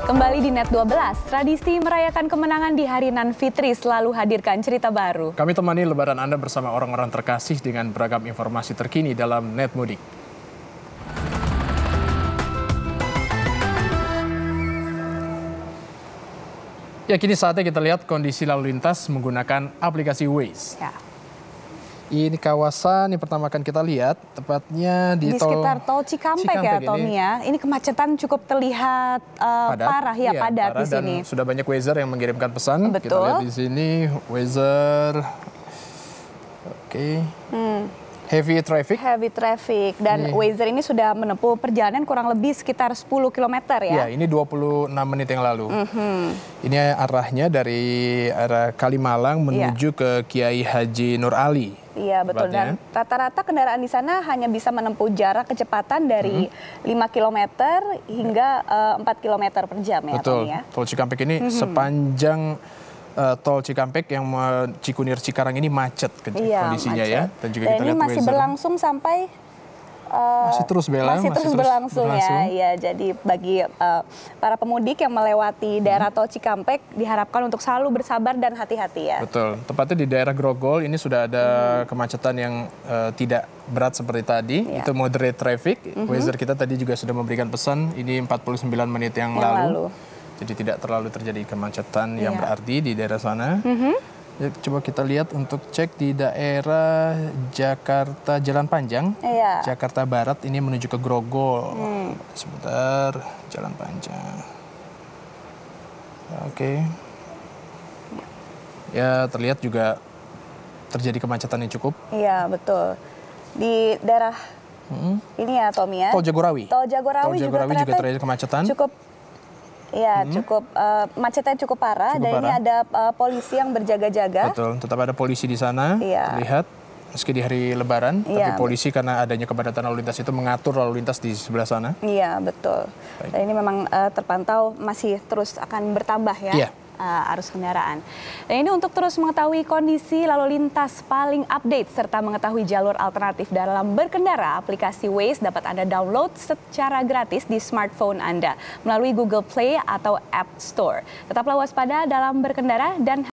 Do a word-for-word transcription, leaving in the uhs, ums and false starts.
Kembali di Net dua belas, tradisi merayakan kemenangan di hari Nan Fitri selalu hadirkan cerita baru. Kami temani lebaran Anda bersama orang-orang terkasih dengan beragam informasi terkini dalam Net Mudik. Ya, kini saatnya kita lihat kondisi lalu lintas menggunakan aplikasi Waze. Ya. Ini kawasan yang pertama akan kita lihat, tepatnya di, di tol sekitar tol Cikampek, Cikampek ya, Tommy ya. Ini kemacetan cukup terlihat uh, padat, parah ya, ya padat parah, di sini. Dan sudah banyak Wazer yang mengirimkan pesan. Betul. Kita lihat di sini Wazer. Oke. Okay. Hmm. Heavy traffic. Heavy traffic. Dan Wazer ini sudah menempuh perjalanan kurang lebih sekitar sepuluh kilometer ya. Ya, ini dua puluh enam menit yang lalu. Mm-hmm. Ini arahnya dari arah Kalimalang menuju ya. ke Kiai Haji Nur Ali. Iya, betul. Dan rata-rata kendaraan di sana hanya bisa menempuh jarak kecepatan dari mm-hmm. lima kilometer hingga uh, empat kilometer per jam ya. Betul. Ya? Tol Cikampek ini mm-hmm. sepanjang Uh, tol Cikampek yang uh, Cikunir Cikarang ini macet iya, kondisinya macet. ya. Dan juga Dan kita ini lihat masih Wazer. berlangsung sampai uh, masih terus bela, masih, masih terus, terus berlangsung, berlangsung ya. Ya, jadi bagi uh, para pemudik yang melewati daerah hmm. tol Cikampek diharapkan untuk selalu bersabar dan hati-hati ya. Betul. Tepatnya di daerah Grogol ini sudah ada hmm. kemacetan yang uh, tidak berat seperti tadi. Ya. Itu moderate traffic. Hmm. Wazer kita tadi juga sudah memberikan pesan ini empat puluh sembilan menit yang, yang lalu. lalu. Jadi tidak terlalu terjadi kemacetan yang iya. berarti di daerah sana. Mm-hmm. Ya, coba kita lihat untuk cek di daerah Jakarta Jalan Panjang, iya. Jakarta Barat ini menuju ke Grogol. Mm. Sebentar, Jalan Panjang. Oke. Okay. Ya, terlihat juga terjadi kemacetan yang cukup. Iya, betul. Di daerah mm-hmm. ini ya, Tommy ya. Tol Jagorawi. Tol Jagorawi, Tol Jagorawi juga, juga terjadi kemacetan. Cukup Ya, hmm. cukup uh, macetnya cukup parah cukup dan parah. Ini ada uh, polisi yang berjaga-jaga. Betul, tetap ada polisi di sana. Iya. Terlihat meski di hari Lebaran, iya. tapi polisi karena adanya kepadatan lalu lintas itu mengatur lalu lintas di sebelah sana. Iya, betul. Baik. Dan ini memang uh, terpantau masih terus akan bertambah ya. Iya. Uh, arus kendaraan. Dan ini untuk terus mengetahui kondisi lalu lintas paling update serta mengetahui jalur alternatif dalam berkendara, aplikasi Waze dapat Anda download secara gratis di smartphone Anda melalui Google Play atau App Store. Tetaplah waspada dalam berkendara dan